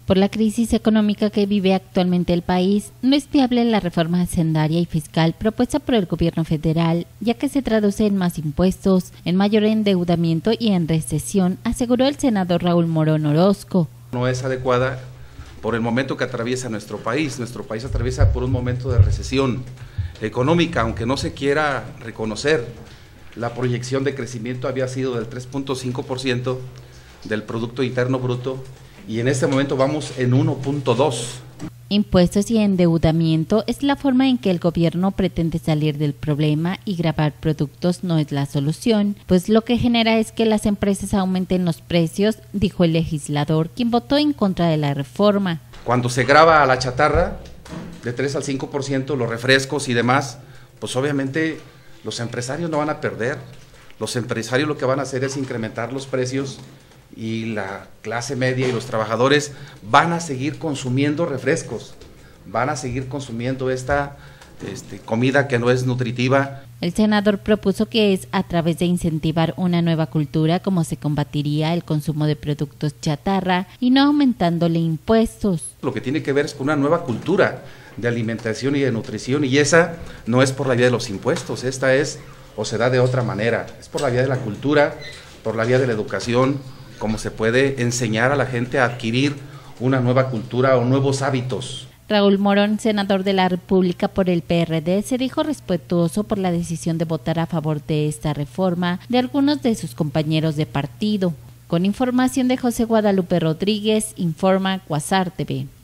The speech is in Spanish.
Por la crisis económica que vive actualmente el país, no es viable la reforma hacendaria y fiscal propuesta por el gobierno federal, ya que se traduce en más impuestos, en mayor endeudamiento y en recesión, aseguró el senador Raúl Morón Orozco. No es adecuada por el momento que atraviesa nuestro país. Nuestro país atraviesa por un momento de recesión económica, aunque no se quiera reconocer. La proyección de crecimiento había sido del 3.5% del Producto Interno Bruto y en este momento vamos en 1.2%. Impuestos y endeudamiento es la forma en que el gobierno pretende salir del problema y gravar productos no es la solución, pues lo que genera es que las empresas aumenten los precios, dijo el legislador, quien votó en contra de la reforma. Cuando se grava a la chatarra de 3 al 5%, los refrescos y demás, pues obviamente los empresarios no van a perder. Los empresarios lo que van a hacer es incrementar los precios y la clase media y los trabajadores van a seguir consumiendo refrescos, van a seguir consumiendo esta comida que no es nutritiva. El senador propuso que es a través de incentivar una nueva cultura como se combatiría el consumo de productos chatarra y no aumentándole impuestos. Lo que tiene que ver es con una nueva cultura de alimentación y de nutrición, y esa no es por la vía de los impuestos, esta es o se da de otra manera, es por la vía de la cultura, por la vía de la educación, cómo se puede enseñar a la gente a adquirir una nueva cultura o nuevos hábitos. Raúl Morón, senador de la República por el PRD, se dijo respetuoso por la decisión de votar a favor de esta reforma de algunos de sus compañeros de partido. Con información de José Guadalupe Rodríguez, informa Quasar TV.